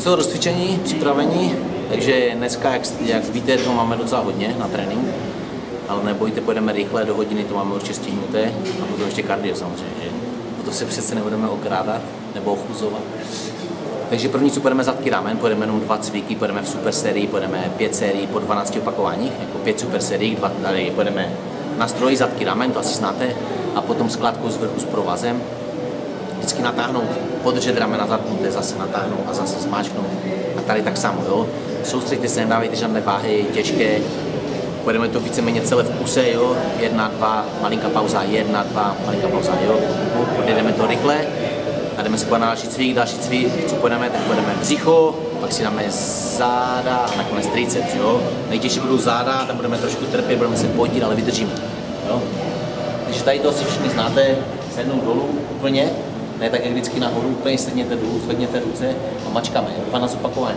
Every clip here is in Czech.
co, rozcvičení, připravení, takže dneska, jak víte, to máme docela hodně na trénink, ale nebojte, pojedeme rychle, do hodiny to máme určitě stihnuté a potom ještě kardio samozřejmě, že? To se přece nebudeme okrádat nebo ochuzovat. Takže první, co pojedeme zadky ramen, pojedeme jenom 2 cviky, pojedeme v super sérii, pojedeme 5 sérií po 12 opakováních, jako 5 super sérií, 2 tady pojedeme na stroji zadky ramen, to asi znáte, a potom skladkou z vrchu s provazem. Vždycky natáhnout, podržet ramena zatknuté, zase natáhnout a zase zmáčknout. A tady tak samo, jo. Soustřeďte se, nedávejte žádné váhy, těžké. Pojedeme to víceméně celé v kuse, jo. 1, 2, malinká pauza, 1, 2, malinká pauza, jo. Pojedeme to rychle a jdeme si na další cvik, co pojedeme, tak pojedeme břicho, pak si dáme záda a nakonec triceps, jo. Nejtěžší budou záda, tam budeme trošku trpět, budeme se potit, ale vydržíme, jo. Takže tady to asi všichni znáte, sednout dolů úplně, ne tak jak vždycky nahoru, úplně sedněte dolů, zvedněte ruce a mačkáme, 12 opakování.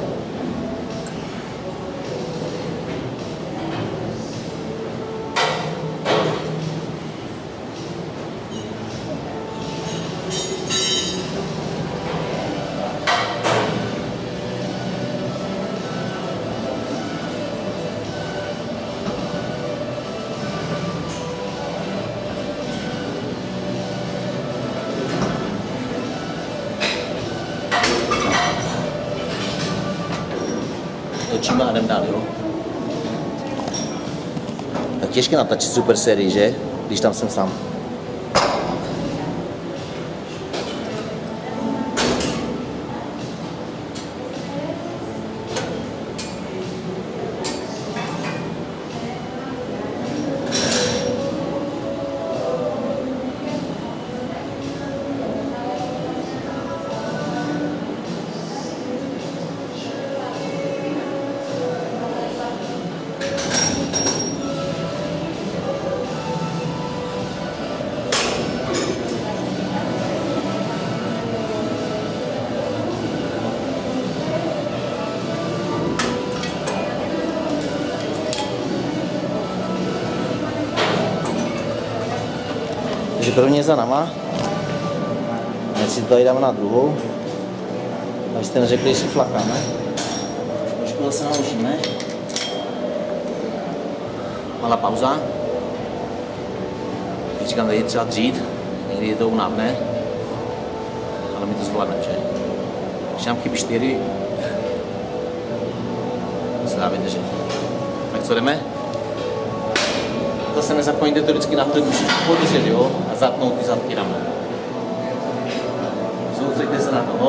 Točíme a jdem dál, jo. Tak těžké natačit super sérii, že? Když tam jsem sám. Takže první je za náma, hned si to tady dáme na druhou, abyste neřekli, že si flakáme. Trošku zase naložíme. Malá pauza. Když říkám, tady je třeba dřít, někdy je to unavné, ale my to zvládneme, že? Když nám chybí 4, to se dá vydržet. Tak co jdeme? Zase nezapomeňte to vždycky nahoře podržet, jo? A zapnout ty zadky ramen. Soustřeďte se na toho.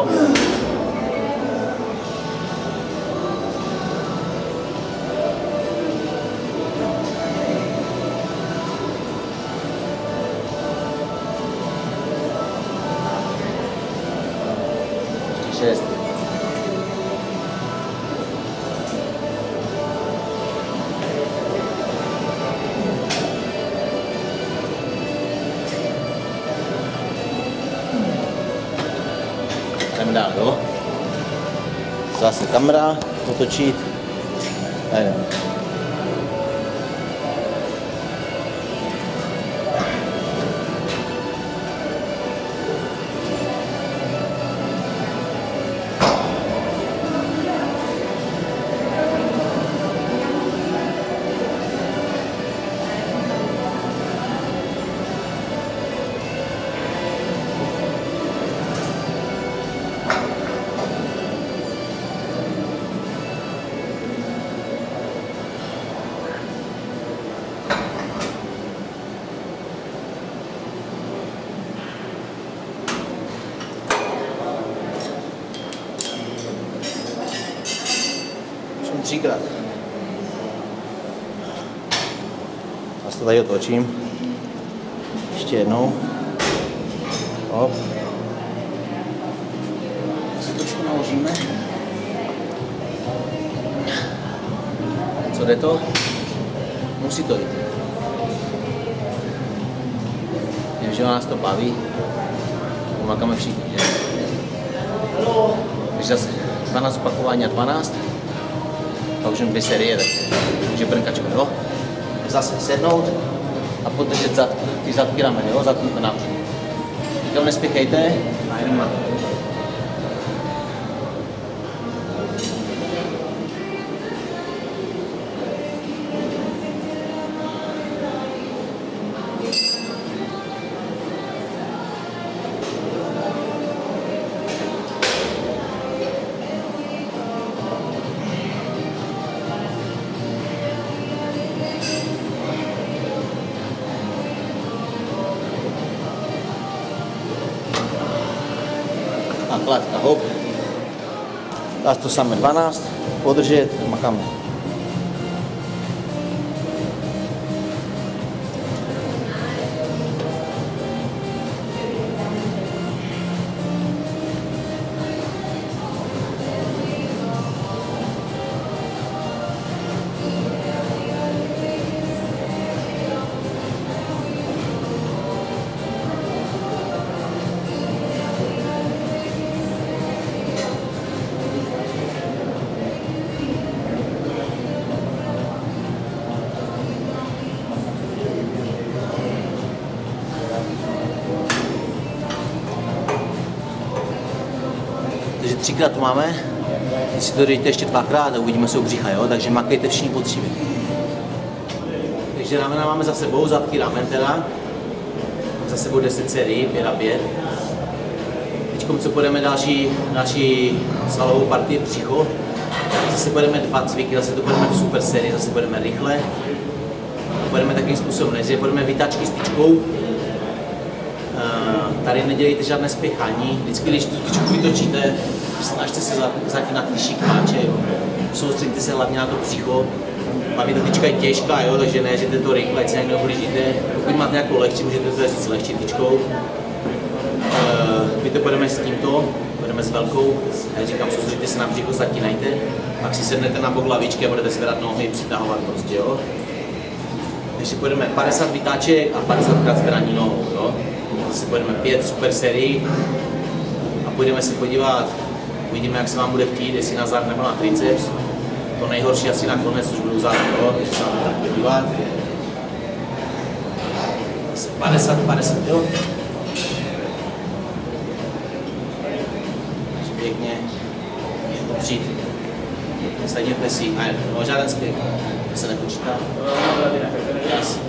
Ještě 6. Jdeme dál, jo? Zase kamera, otočit a jdeme. Třikrát. A to tady otočím. Ještě jednou. Hop. Si trošku naložíme. Co jde to? Musí to jít. Vím, že nás to baví. Pomákáme všichni, že? Takže zase 12 opakování a 12. A už jen 2 série, takže brnkačka, jo? Zase sednout a podržet ty zadky ramen, jo? Zatknuté napřed. Nikam nespěchejte a jdeme na to. kladka, hop. Dát to samé 12, podržet, makáme. Takže 3krát to máme, když si to dejte ještě 2krát a uvidíme se u břicha, jo? Takže makejte všichni poctivě. Takže ramena máme za sebou, zadky ramen teda. Za sebou 10 sérií, 5 a 5. Teď co půjdeme další svalovou partii břicho. Zase budeme 2 cviky, zase to budeme v super sérii, zase budeme rychle. A budeme takým způsobem, než budeme vytáčky s tyčkou. Tady nedělejte žádné spěchání, vždycky když tu tyčku vytočíte, snažte se zatínat ty kmáče, soustředíte se hlavně na to břicho. Hlavně ta tyčka je těžká, jo, takže neježděte to rychle, ať se nějak neoblížíte. Pokud máte nějakou lehčí, můžete to říct lehčí tyčkou. My to budeme s tímto, budeme s velkou, já říkám, soustředíte se na břicho, zatínajte, pak si sednete na bok lavičky a budete zvedat nohy, přitahovat prostě, jo. Takže půjdeme 50 vytáček a 50krát zvedání nohou, jo. Zase půjdeme 5 super sérií a půjdeme se podívat, uvidíme, jak se vám bude chtít, jestli na zad nebo na triceps. To nejhorší asi nakonec, už budu zad, jo, takže se vám budeme podívat. Zase 50, jo. Takže pěkně přijít. Sadněte si, a žádný spěch, to se nepočítá. Yes.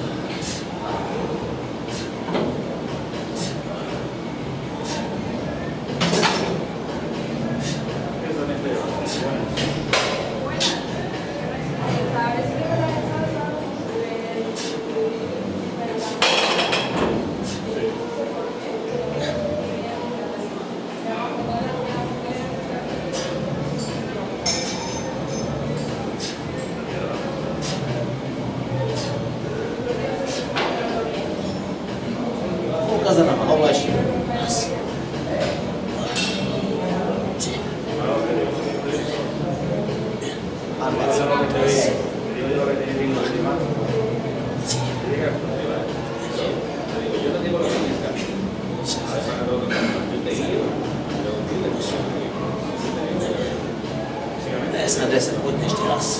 Za náma, hovla ještě. Raz. Tři. A 20. Raz. Tři. 10, pojďte ještě raz.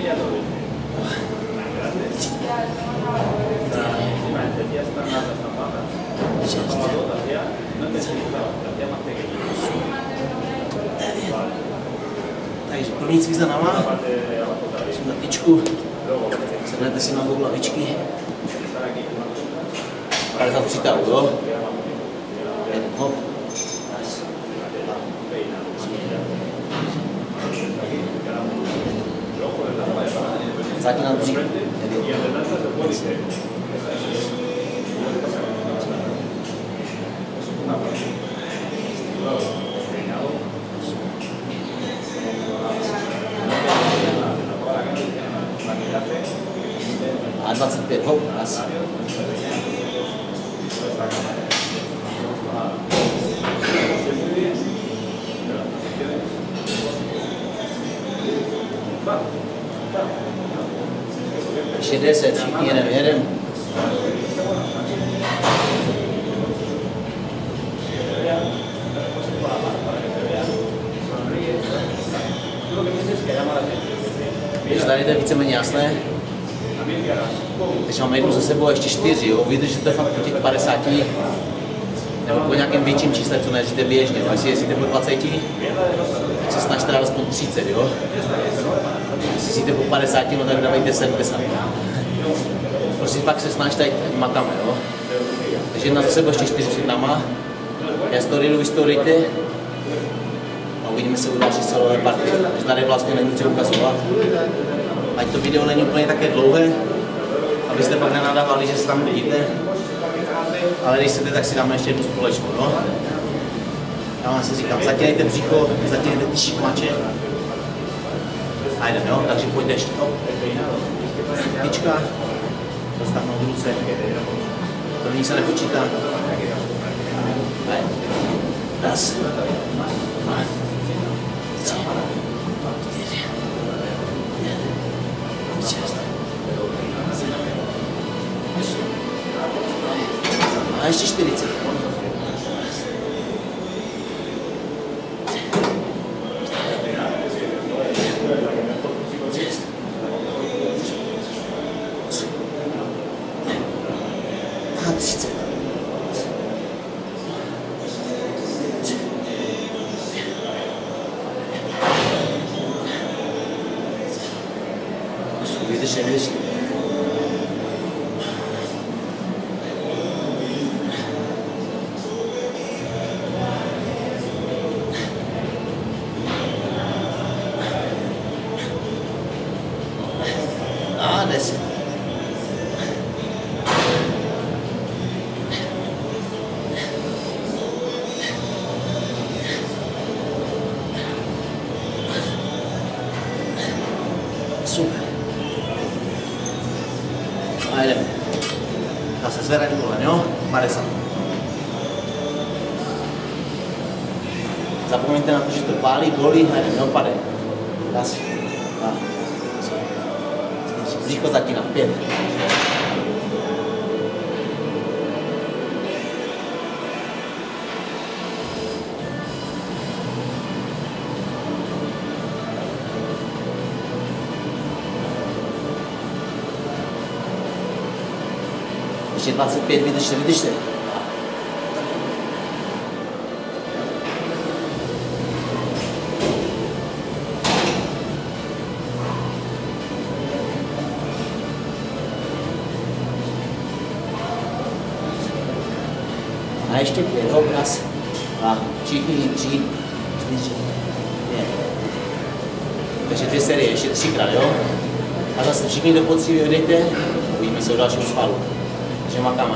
Takže první cvik za náma, jsem na tyčku, sednete si na bok lavičky, 50 přitahů, jo? Jeden hop, raz, dva, tři. Zatím na břích, 25, hop, raz. Ještě 10, všichni jedem. Když tady to je víceméně jasné, teď máme jednu za sebou a ještě 4, jo? Vydržíte fakt po těch 50, nebo po nějakém větším čísle, co nejezdíte běžně, no? Jestli jezdíte po 20, tak se snažte dát aspoň 30, jo? Jestli jezdíte po 50, no tak dávejte 70. Prostě pak se snažte, ať makáme, jo? Takže jedna za sebou, ještě 4 před náma. Já story vy storujte a uvidíme se u další celové partie. Takže tady vlastně není co ukazovat. Ať to video není úplně také dlouhé, abyste pak nenadávali, že se tam vidíte. Ale když chcete, tak si dáme ještě jednu společnou, no? Já vám si říkám, zatěnejte břicho, zatěnejte ty šikmače. A jdem, jo? Takže pojďte ještě. Tyčka, zastavnout ruce. První se nepočítá. Raz, dva, tři, čtyři, pět, šest, sedm, osm, a ještě 40. Vydrž. A 10. Super. A jdeme. Zase zvedaný kolen, jo? 50. Zapomeňte na to, že to pálí, bolí, a jdeme, neopadej. Raz, dva, tři, čtyři. Břicho zatíná, 5. Ještě 25, vydržte. A ještě 5, jo, raz, dva, všichni 3, 4, 5. Takže 2 série, ještě 3krát, jo? A zase všichni do poctivě odejdete, uvidíme se u dalšího svalu. Takže makáme.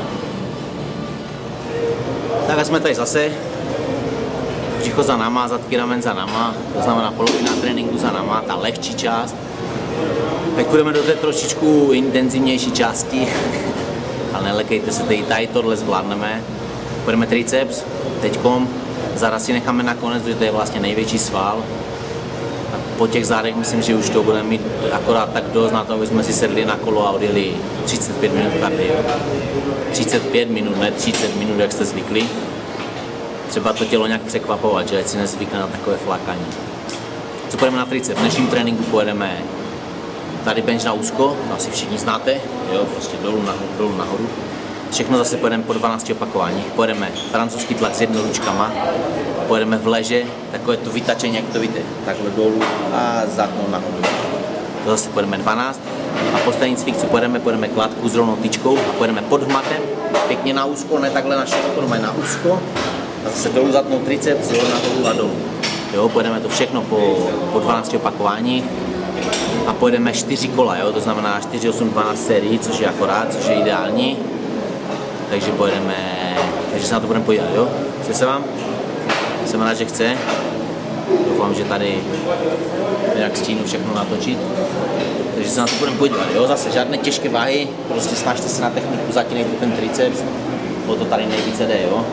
Tak a jsme tady zase. Břicho za náma, zadky ramen za náma, to znamená polovina tréninku za náma, ta lehčí část. Teď půjdeme do té trošičku intenzivnější části, ale nelekejte se, tady tohle zvládneme. Půjdeme triceps, teďkom, zaraz si necháme nakonec, protože to je vlastně největší sval. A po těch zádech myslím, že už to budeme mít akorát tak dost na to, aby jsme si sedli na kolo a odjeli 35 minut kardio. 35 minut, ne 30 minut, jak jste zvyklí. Třeba to tělo nějak překvapovat, že ať si nezvykne na takové flakání. Co půjdeme na triceps? V dnešním tréninku pojedeme tady bench na úzko, to asi všichni znáte, jo, prostě dolů nahoru. Všechno zase pojedeme po 12 opakováních. Pojedeme francouzský tlak s jednoručkama, pojedeme v leže, takové to vytačení, jak to víte, takhle dolů a zatnou nahoru. To zase pojedeme 12 a poslední cvik, co pojedeme kladku s rovnou tyčkou a pojedeme pod hmatem, pěkně na úzko, ne takhle na široko, no na úzko a zase dolů zatnou triceps, nahoru a dolů. Jo, pojedeme to všechno po 12 opakováních a pojedeme 4 kola, jo, to znamená 4, 8, 12 sérií, což je akorát, což je ideální. Takže se na to budeme podívat, jo? Chce se vám? Jsem rád, že chce. Doufám, že tady nějak stínu všechno natočit. Takže se na to budeme podívat, jo? Zase žádné těžké váhy, prostě snažte se na techniku, zatínejte ten triceps, o to tady nejvíce jde, jo?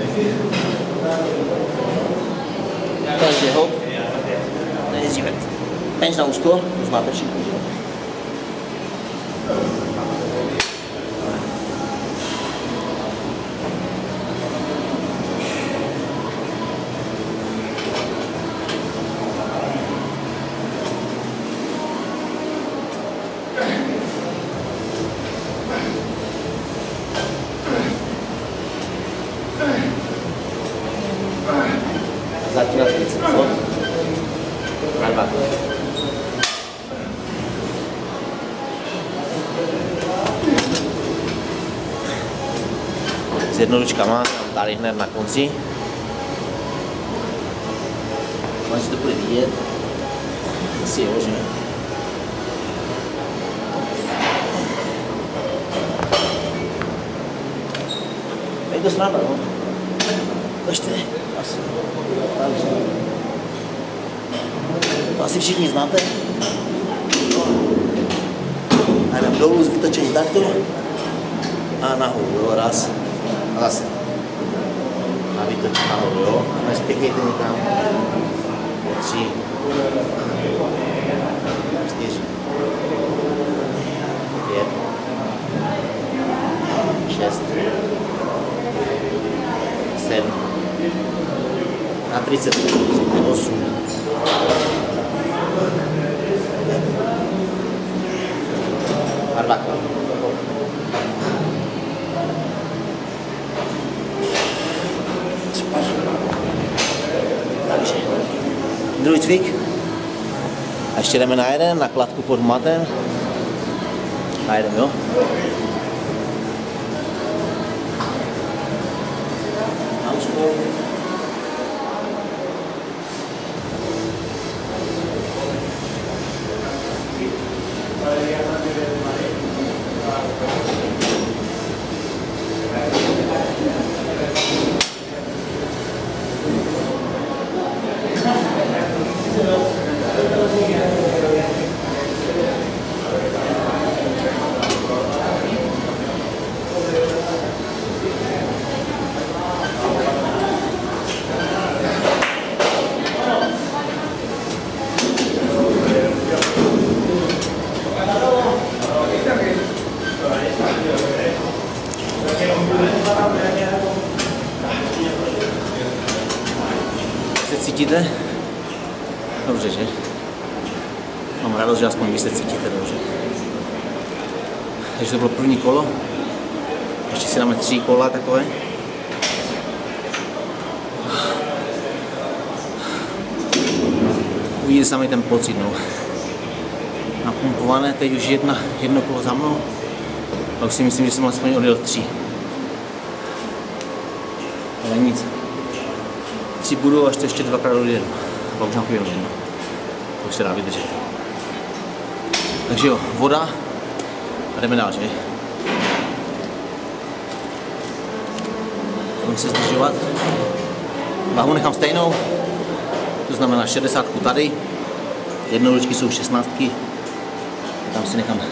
Takže hop, nejdříve bench na úzko, to znáte všichni. Zatínat triceps, co? Na 2. S jednoručkama, tady hned na konci. Máš, že to bude vidět. Asi jo, že ne? Tady to snadno, no? Držte. nás. Takže to asi všichni znáte. A jdeme dolů z vytočení takto a nahoru, jo, raz a zase. A vytočení nahoru, jo, nespěchejte nikam. 3, 4, 5, 6, 7, na 30, 8, 2. Super. Takže druhý cvik. A ještě jdeme na jeden, na kladku pod matem. A jedeme, jo? Se cítíte? Dobře, že? Mám radost, že aspoň vy se cítíte dobře. Takže to bylo první kolo. Ještě si dáme 3 kola takové. Uvidíte sami ten pocit, no. Napumpované, teď už jedno kolo za mnou. A už si myslím, že jsem aspoň odjel 3. Ale nic. 3 budou, až to ještě 2krát odjedu. A už napijím jedno. To už se dá vydržet. Takže jo, voda. A jdeme dál, že? Budeme se zdržovat. Váhu nechám stejnou. To znamená 60 tady. Jednoručky jsou 16. Tam si nechám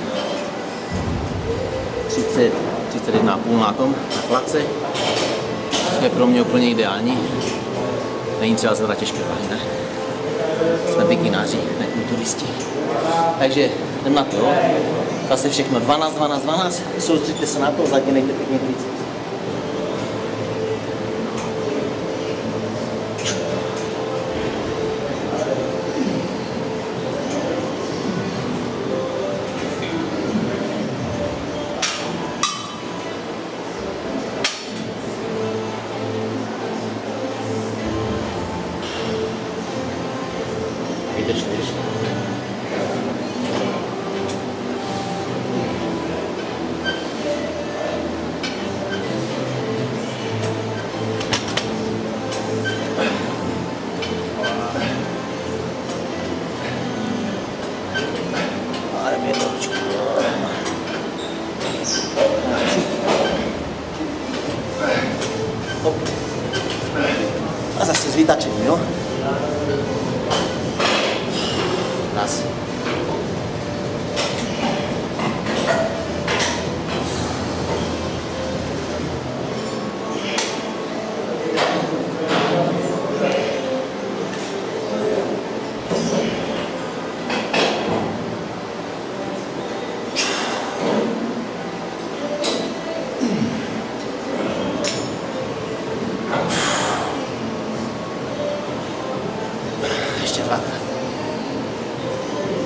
31,5 na tom, na kladce. To je pro mě úplně ideální. Není třeba zvedat těžké váhy, ne? Jsme bikináři, ne kulturisti. Takže jdem na to, jo? Zase všechno 12, 12, 12. Soustřeďte se na to, zadělejte pěkně triceps. Vydrž. A zase s vytačením, jo? Raz. Ještě 2.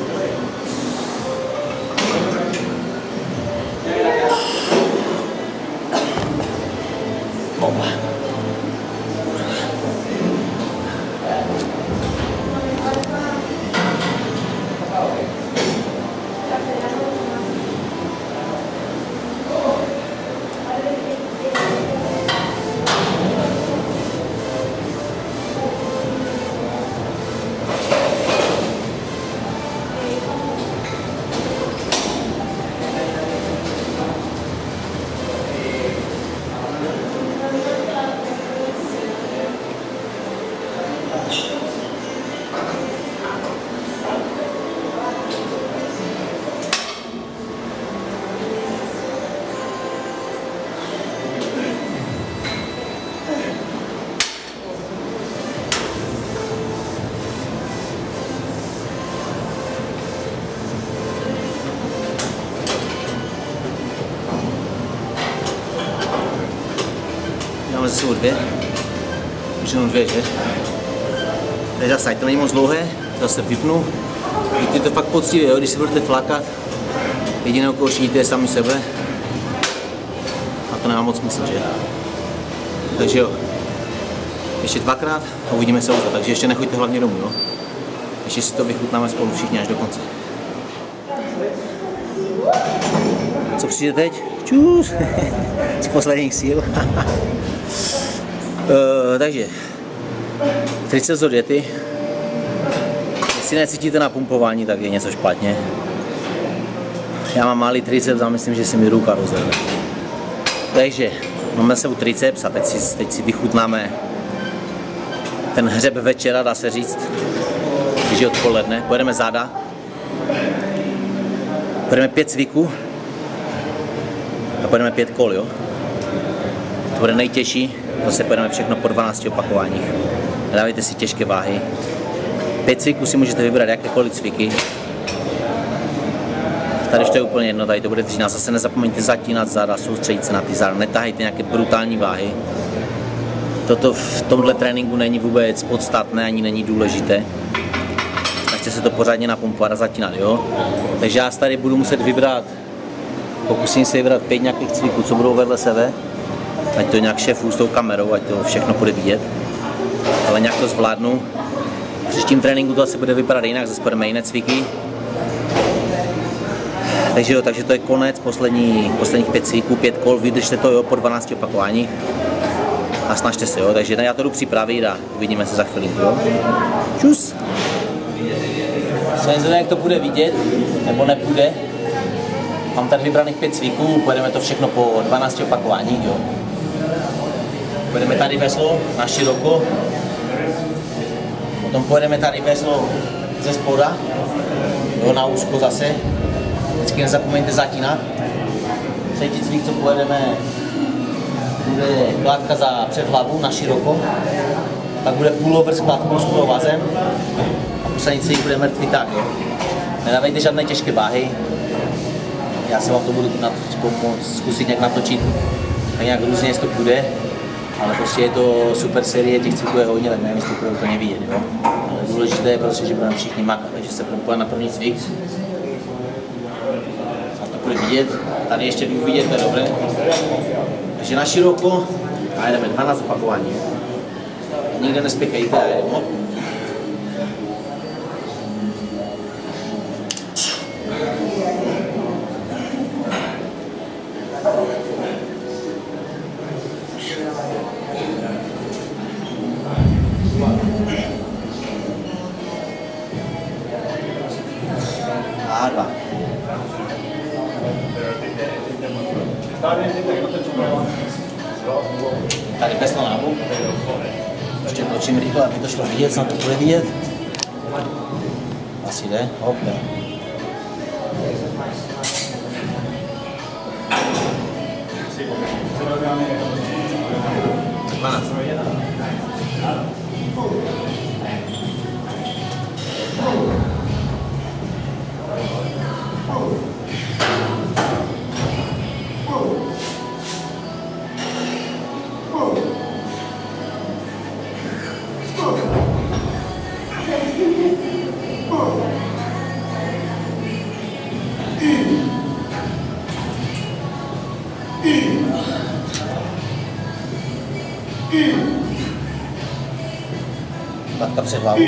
zase o 2. Můžeme 2, že? Takže zase, to není moc dlouhé, zase vypnu. Víte to fakt poctivě, jo? Když si budete flákat, jediného koho šíjíte je sami sebe. A to nemá moc smysl, že? Takže jo. Ještě 2krát a uvidíme se ozvat, takže ještě nechoďte hlavně domů, jo? Ještě si to vychutnáme spolu všichni až do konce. Co přijde teď? Čus! Z posledních síl. Takže triceps od diety. Jestli necítíte na pumpování, tak je něco špatně. Já mám malý triceps a myslím, že se mi ruka rozjede. Takže máme se u triceps a teď si vychutnáme ten hřeb večera, dá se říct, když je odpoledne. Pojedeme záda, pojedeme 5 cviků a pojedeme 5 kol, jo. To bude nejtěžší, zase pojedeme všechno po 12 opakováních. Dávejte si těžké váhy. 5 cviků si můžete vybrat jakékoliv cviky. Tady už to je úplně jedno, tady to bude dřina. Zase nezapomeňte zatínat záda, soustředit se na ty záda, netahejte nějaké brutální váhy. Toto v tomhle tréninku není vůbec podstatné, ani není důležité. Snažte se to pořádně napumpovat a zatínat, jo? Takže já tady budu muset vybrat, pokusím se vybrat 5 nějakých cviků, co budou vedle sebe. Ať to nějak šéfů s tou kamerou, ať to všechno bude vidět. Ale nějak to zvládnu. V příštím tréninku to asi bude vypadat jinak, zase půjdeme jiné cviky. Takže jo, takže to je konec, posledních 5 cviků, 5 kol, vydržte to, jo, po 12 opakováních. A snažte se, jo, takže já to jdu připravit a uvidíme se za chvilinku, jo. Čus! Jsem zvědavý, jak to bude vidět, nebo nepůjde. Mám tady vybraných 5 cviků, pojedeme to všechno po 12 opakováních, jo. Pojedeme tady veslo na široko, potom pojedeme tady veslo ze spoda, jo, na úzko zase. Vždycky nezapomeňte zatínat. Třetí cvik, co pojedeme, bude kladka za před hlavu na široko, pak bude pullover s kladkou s provazem a poslední cvik bude mrtvý tah, jo. Nedávejte žádné těžké váhy, já se vám to budu zkusit nějak natočit, tak nějak různě, jestli to půjde, ale prostě je to super série, těch cviků je hodně, tak nevím, jestli to bude úplně vidět, jo. Ale důležité je prostě, že budeme všichni makat, takže se budeme pojít na první cvik. Bude vidět, tady ještě jdu vidět, to je dobré. Takže na široko a jdeme 12 opakování. Nikde nespěchejte a jdeme. A 2. Tady veslo na bok. Ještě točím rychle, aby to šlo vidět, snad to bude vidět. Asi jde, hop, jde. Kladka před hlavou.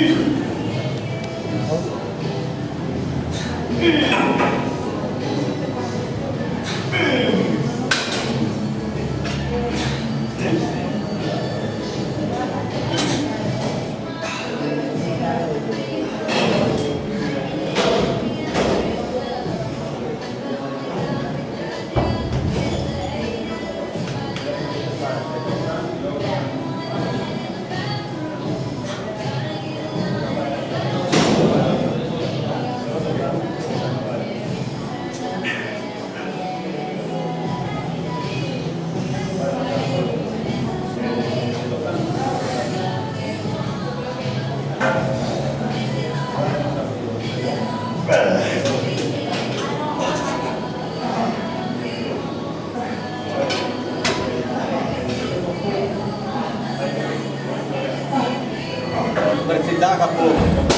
vytáh a půl.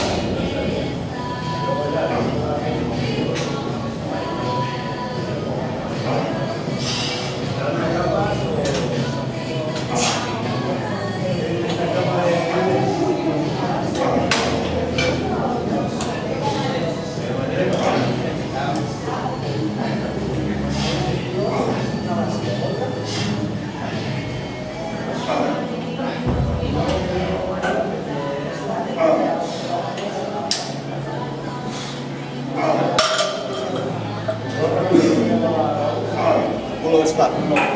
Půl vrstva.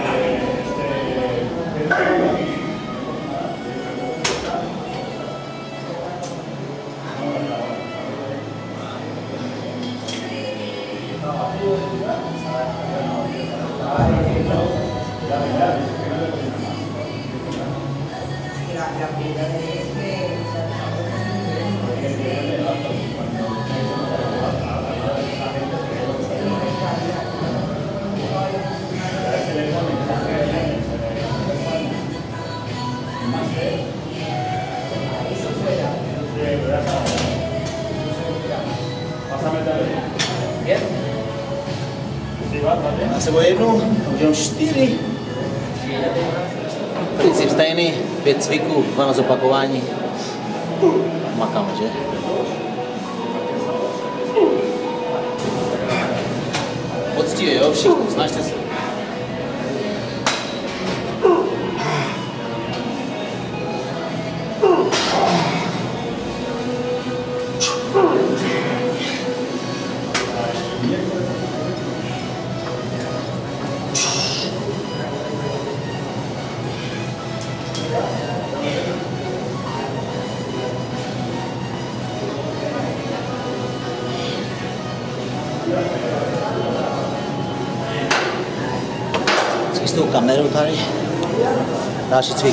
Má sebou jednu, už jenom 4. Princip stejný, 5 cviků, 2 na zopakování. Makáme, že? Poctivě, jo, všichni, snažte se. S tou kamerou tady. Další cvik.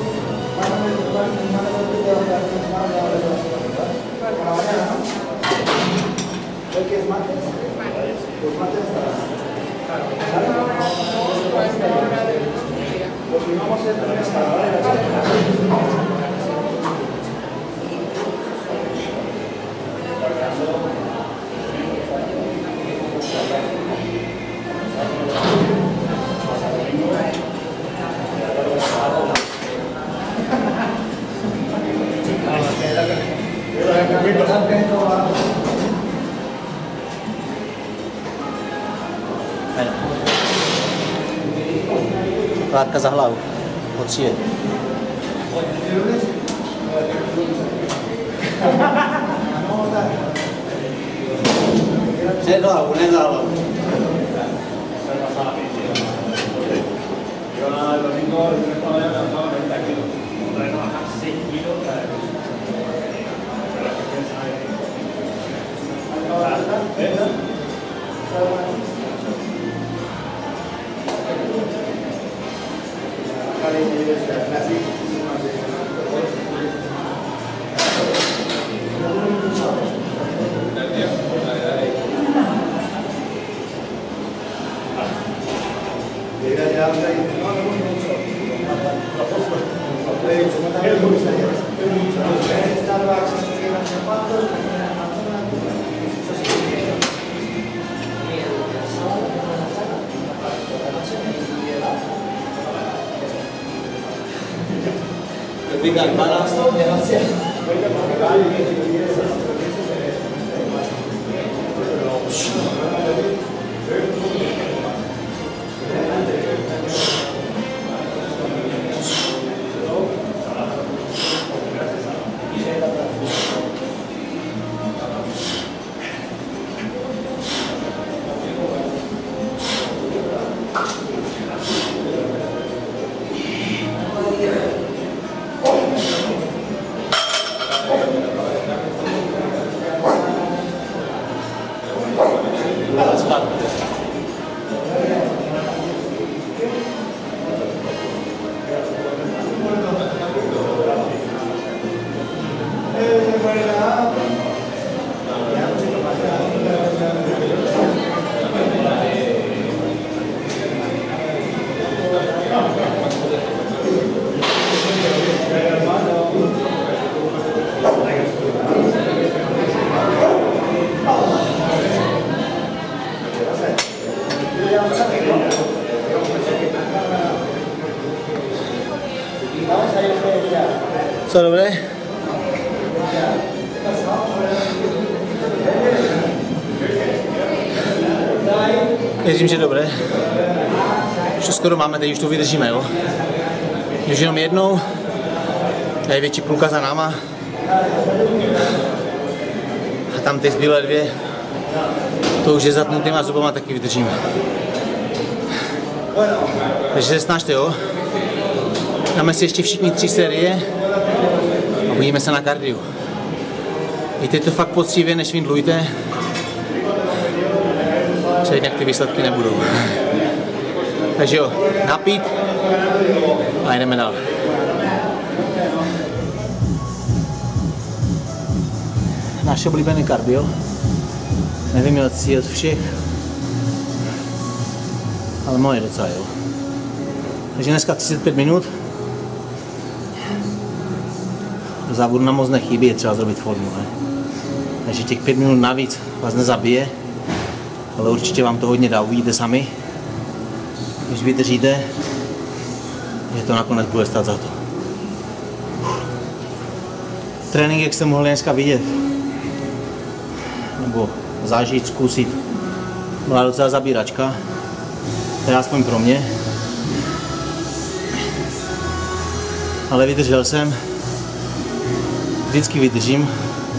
Klátka za hlavu. Poctivě. Ne za hlavu, ne za hlavu. Fica balançado, Co, dobré? Věřím, že dobré. Už to skoro máme, teď už to vydržíme, jo? Už jenom jednou, je větší půlka za náma. A tam ty zbylé dvě, to už je zatnutýma zubama, taky vydržíme. Takže se snažte, jo? Dáme si ještě všichni 3 série a podívejme se na kardio. Jděte to fakt poctivě, nešvindlujte, že jinak ty výsledky nebudou. Takže jo, napít a jdeme dál. Naše oblíbené kardio. Nevím, jestli od všech, ale moje docela, jo. Takže dneska 35 minut. Do závodu nám moc nechybí, je třeba zrobit formu, ne? Takže těch 5 minut navíc vás nezabije, ale určitě vám to hodně dá, uvidíte sami. Když vydržíte, že to nakonec bude stát za to. Trénink, jak jste mohli dneska vidět, nebo zažít, zkusit, byla docela zabíračka, teda aspoň pro mě. Ale vydržel jsem, vždycky vydržím.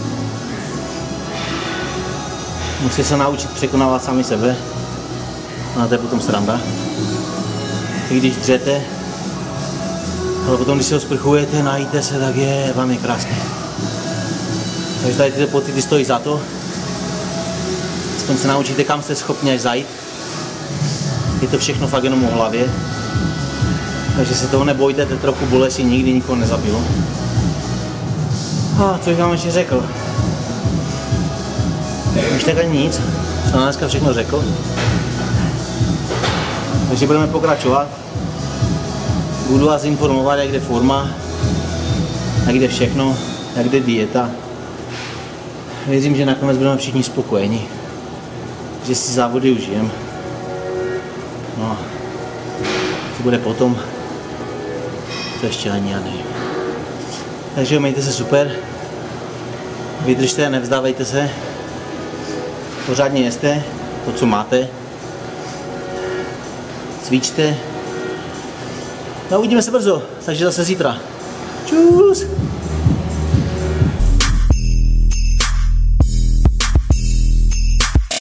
Musíte se naučit překonávat sami sebe, a to je potom sranda. I když dřete, ale potom, když se osprchujete, najíte se, tak vám je krásně. Takže tady tyto pocity stojí za to. Aspoň se naučíte, kam jste schopni až zajít. Je to všechno fakt jenom o hlavě. Takže se toho nebojte, to trochu bolesti nikdy nikoho nezabilo. A co bych vám ještě řekl? Už tak ani nic, jsem dneska všechno řekl. Takže budeme pokračovat. Budu vás informovat, jak jde forma, jak jde všechno, jak jde dieta. Věřím, že nakonec budeme všichni spokojeni, že si závody užijem. No, co bude potom, to ještě ani já nevím. Takže mějte se super, vydržte, nevzdávejte se, pořádně jeste to, co máte, cvičte. No, uvidíme se brzo, takže zase zítra. Čus!